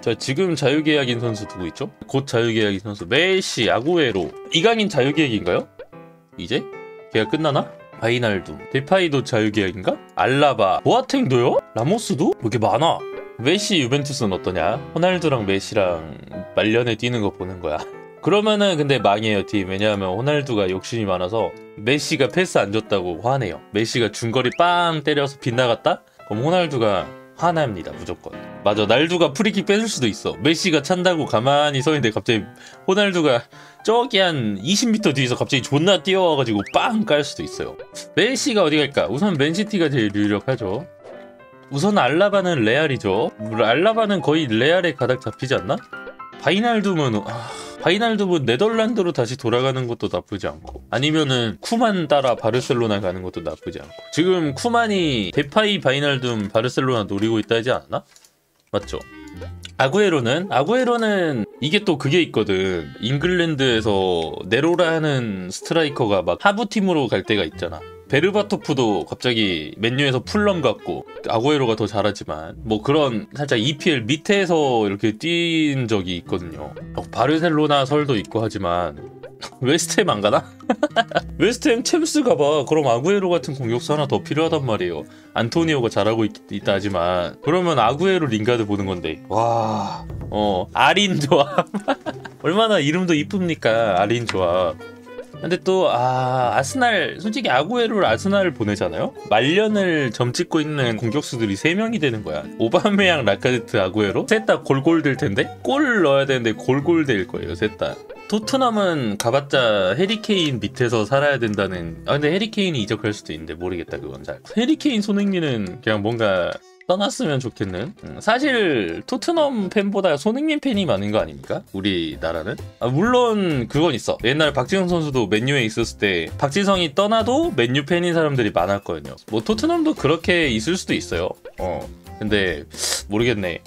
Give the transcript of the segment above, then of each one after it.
자, 지금 자유계약인 선수 누구 있죠? 곧 자유계약인 선수 메시, 아구에로. 이강인 자유계약인가요? 이제? 계약 끝나나? 바이날두, 데파이도 자유계약인가? 알라바, 보아탱도요? 라모스도? 왜 이렇게 많아? 메시 유벤투스는 어떠냐? 호날두랑 메시랑 말년에 뛰는 거 보는 거야. 그러면은 근데 망해요 팀. 왜냐하면 호날두가 욕심이 많아서 메시가 패스 안 줬다고 화내요. 메시가 중거리 빵 때려서 빗나갔다? 그럼 호날두가 화납니다 무조건. 맞아, 날두가 프리킥 뺏을 수도 있어. 메시가 찬다고 가만히 서 있는데 갑자기 호날두가 저기 한 20m 뒤에서 갑자기 존나 뛰어와가지고 빵 깔 수도 있어요. 메시가 어디 갈까? 우선 맨시티가 제일 유력하죠. 우선 알라바는 레알이죠. 알라바는 거의 레알에 가닥 잡히지 않나? 바이날두면 네덜란드로 다시 돌아가는 것도 나쁘지 않고, 아니면은 쿠만 따라 바르셀로나 가는 것도 나쁘지 않고. 지금 쿠만이 데파이, 바이날둠 바르셀로나 노리고 있다 하지 않았나? 맞죠? 아구에로는 이게 또 그게 있거든. 잉글랜드에서 네로라는 스트라이커가 막 하부팀으로 갈 때가 있잖아. 베르바토프도 갑자기 맨유에서 풀럼 같고, 아구에로가 더 잘하지만 뭐 그런 살짝 EPL 밑에서 이렇게 뛴 적이 있거든요. 바르셀로나 설도 있고 하지만 웨스트햄 안 가나? 웨스트햄 챔스 가봐. 그럼 아구에로 같은 공격수 하나 더 필요하단 말이에요. 안토니오가 잘하고 있다 하지만 그러면 아구에로 링가드 보는 건데. 와, 아린 조합. 얼마나 이름도 이쁩니까? 아린 조합. 근데 또 아스날, 솔직히 아구에로를 아스날을 보내잖아요? 말년을 점찍고 있는 공격수들이 3명이 되는 거야. 오바메양, 라카제트, 아구에로? 셋 다 골골 될 텐데? 골 넣어야 되는데 골골 될 거예요, 셋 다. 토트넘은 가봤자 해리케인 밑에서 살아야 된다는. 근데 해리케인이 이적할 수도 있는데 모르겠다 그건 잘. 해리케인, 손흥민은 그냥 뭔가 떠났으면 좋겠는. 사실 토트넘 팬보다 손흥민 팬이 많은 거 아닙니까? 우리나라는? 물론 그건 있어. 옛날 박지성 선수도 맨유에 있었을 때 박지성이 떠나도 맨유 팬인 사람들이 많았거든요. 뭐 토트넘도 그렇게 있을 수도 있어요. 근데 모르겠네.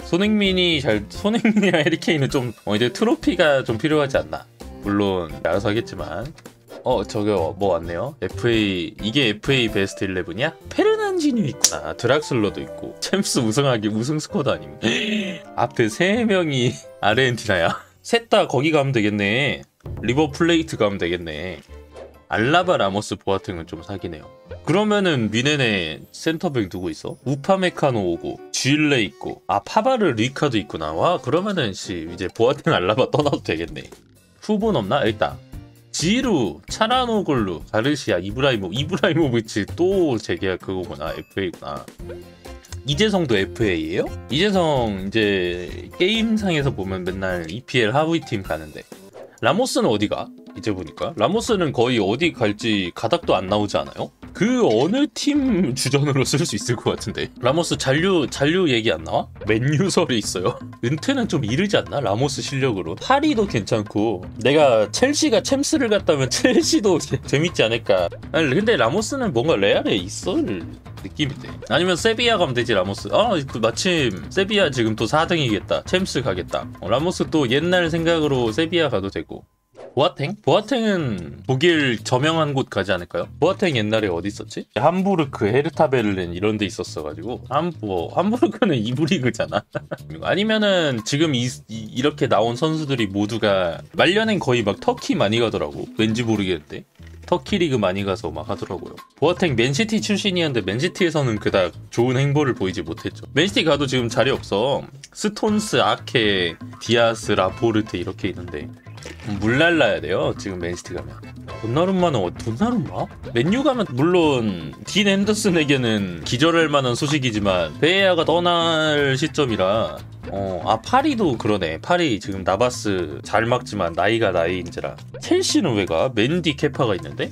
손흥민이랑 해리케인은 좀 이제 트로피가 좀 필요하지 않나. 물론 알아서 하겠지만. 저거 뭐 왔네요. 이게 FA 베스트 11이야? 페르난지뉴 있구나. 드락슬러도 있고. 챔스 우승 스쿼드 아닙니까? 앞에 3명이 아르헨티나야. 셋 다 거기 가면 되겠네. 리버 플레이트 가면 되겠네. 알라바, 라모스, 보아탱은 좀 사기네요. 그러면은 미네네 센터백 누구 있어? 우파메카노 오고, 쥐일레 있고, 파바르, 리카도 있구나. 와, 그러면은 이제 보아탱, 알라바 떠나도 되겠네. 후보는 없나? 일단 지루, 차라노글루, 가르시아, 이브라이모비치 또 재계약 그거구나. FA구나. 이재성도 FA예요? 이재성 이제 게임상에서 보면 맨날 EPL 하위팀 가는데. 라모스는 어디가? 이제 보니까 라모스는 거의 어디 갈지 가닥도 안 나오지 않아요? 그 어느 팀 주전으로 쓸 수 있을 것 같은데. 라모스 잔류 얘기 안 나와? 맨유설이 있어요. 은퇴는 좀 이르지 않나? 라모스 실력으로. 파리도 괜찮고, 내가 첼시가 챔스를 갔다면 첼시도 재밌지 않을까. 아니, 근데 라모스는 뭔가 레알에 있을 느낌인데. 아니면 세비야 가면 되지. 라모스. 마침 세비야 지금 또 4등이겠다. 챔스 가겠다. 라모스 또 옛날 생각으로 세비야 가도 되고. 보아탱은 독일 저명한 곳 가지 않을까요? 보아탱 옛날에 어디 있었지? 함부르크, 헤르타 베를린 이런 데 있었어가지고. 함부르크는 2부 리그잖아. 아니면은 지금 이렇게 나온 선수들이 모두가 말년엔 거의 막 터키 많이 가더라고. 왠지 모르겠는데 터키 리그 많이 가서 막 하더라고요. 보아탱 맨시티 출신이었는데 맨시티에서는 그닥 좋은 행보를 보이지 못했죠. 맨시티 가도 지금 자리 없어. 스톤스, 아케, 디아스, 라포르트 이렇게 있는데 물 날라야 돼요. 지금 맨시티 가면. 돈나룸마는 돈나룸마? 맨유 가면 물론 딘 핸더슨에게는 기절할 만한 소식이지만 베에아가 떠날 시점이라. 파리도 그러네. 파리 지금 나바스 잘 막지만 나이가 나이인지라. 첼시는 왜 가? 맨디 케파가 있는데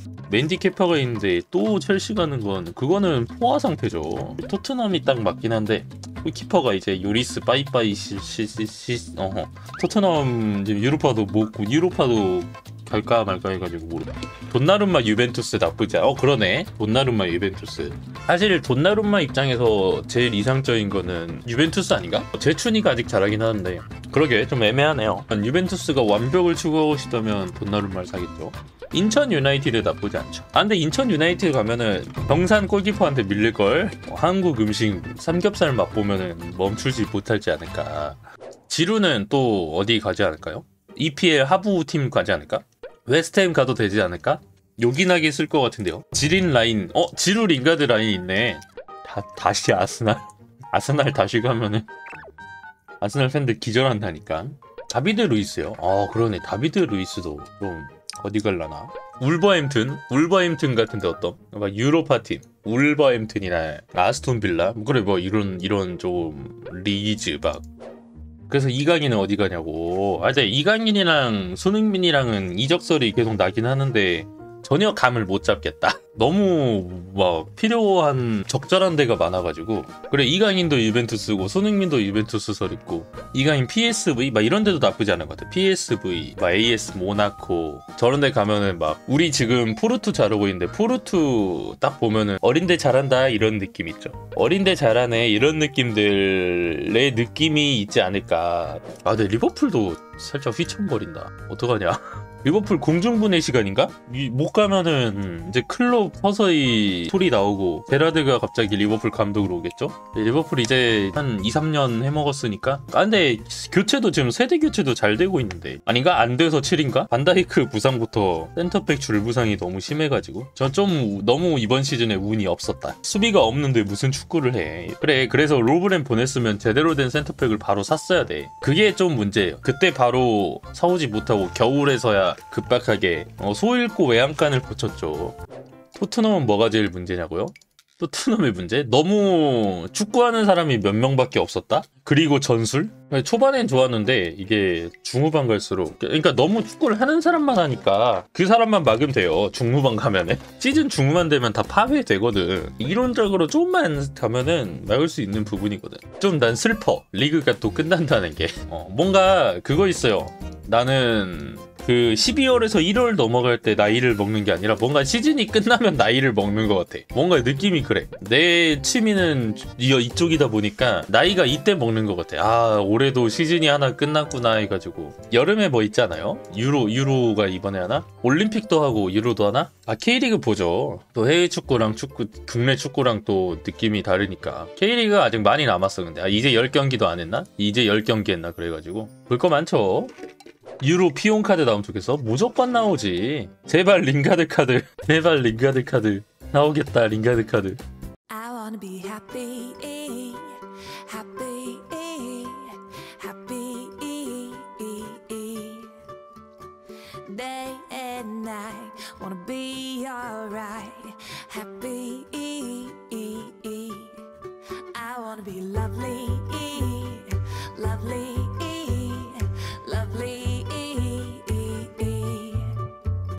또 첼시 가는 건 그거는 포화 상태죠. 토트넘이 딱 맞긴 한데 키퍼가 이제 요리스 빠이빠이 토트넘 지금 유로파도 갈까 말까 해가지고 모르. 돈나룸마 유벤투스 나쁘지 않아. 그러네. 돈나룸마 유벤투스. 사실 돈나룸마 입장에서 제일 이상적인 거는 유벤투스 아닌가? 제춘이가 아직 잘하긴 하는데. 그러게 좀 애매하네요. 유벤투스가 완벽을 추구하고 싶다면 돈나룸마를 사겠죠. 인천 유나이티드 나쁘지 않죠. 아 근데 인천 유나이티드 가면은 경산 골키퍼한테 밀릴걸. 한국 음식 삼겹살 맛보면은 멈추지 못하지 않을까. 지루는 또 어디 가지 않을까요? EPL 하부 팀 가지 않을까? 웨스트햄 가도 되지 않을까? 요긴하게 쓸 것 같은데요. 지린 라인, 지루 링가드 라인 있네. 다시 아스날. 아스날 다시 가면은 아스날 팬들 기절한다니까. 다비드 루이스요? 그러네. 다비드 루이스도 좀 어디 갈라나? 울버햄튼 같은데 어떤? 막 유로파 팀. 울버햄튼이나 아스톤 빌라. 그래 뭐 이런 좀 리즈 막. 그래서 이강인은 어디 가냐고. 근데 이강인이랑 손흥민이랑은 이적설이 계속 나긴 하는데 전혀 감을 못 잡겠다. 너무 막 필요한 적절한 데가 많아가지고. 그래 이강인도 유벤투스고 손흥민도 유벤투스설 있고 이강인 PSV 막 이런 데도 나쁘지 않은 것 같아. PSV 막 AS 모나코 저런 데 가면은 막 우리 지금 포르투 잘하고 있는데 포르투 딱 보면은 어린데 잘한다 이런 느낌 있죠. 어린데 잘하네 이런 느낌들의 느낌이 있지 않을까. 근데 리버풀도 살짝 휘청거린다. 어떡하냐. 리버풀 공중분해 시간인가? 못 가면은 이제 클럽 서서히 소리 나오고 제라드가 갑자기 리버풀 감독으로 오겠죠? 리버풀 이제 한 2-3년 해먹었으니까. 근데 교체도 지금 세대 교체도 잘 되고 있는데 아닌가? 안 돼서 7인가? 반다이크 부상부터 센터백 줄 부상이 너무 심해가지고 전 좀 너무 이번 시즌에 운이 없었다. 수비가 없는데 무슨 축구를 해. 그래 그래서 로브렌 보냈으면 제대로 된 센터백을 바로 샀어야 돼. 그게 좀 문제예요. 그때 바로 사오지 못하고 겨울에서야 급박하게 소잃고 외양간을 거쳤죠. 토트넘은 뭐가 제일 문제냐고요? 토트넘의 문제? 너무 축구하는 사람이 몇 명밖에 없었다? 그리고 전술? 초반엔 좋았는데 이게 중후반 갈수록 그러니까 너무 축구를 하는 사람만 하니까 그 사람만 막으면 돼요. 중후반 가면은 시즌 중후반 되면 다 파괴되거든. 이론적으로 조금만 가면은 막을 수 있는 부분이거든. 좀 난 슬퍼. 리그가 또 끝난다는 게 뭔가 그거 있어요. 나는 그 12월에서 1월 넘어갈 때 나이를 먹는 게 아니라 뭔가 시즌이 끝나면 나이를 먹는 것 같아. 뭔가 느낌이 그래. 내 취미는 이쪽이다 보니까 나이가 이때 먹는 것 같아. 올해도 시즌이 하나 끝났구나 해가지고. 여름에 뭐 있잖아요. 유로가 이번에 하나? 올림픽도 하고 유로도 하나? K리그 보죠. 또 해외 축구랑 국내 축구랑 또 느낌이 다르니까. K리그가 아직 많이 남았어. 근데 이제 10경기도 안 했나? 이제 10경기 했나? 그래가지고 볼 거 많죠. 유로 피온 카드 나오면 좋겠어? 무조건 나오지. 제발 링가드 카드. 제발 링가드 카드. 나오겠다 링가드 카드. I wanna be happy, happy, happy. Day and night, wanna be alright, happy. I wanna be lovely.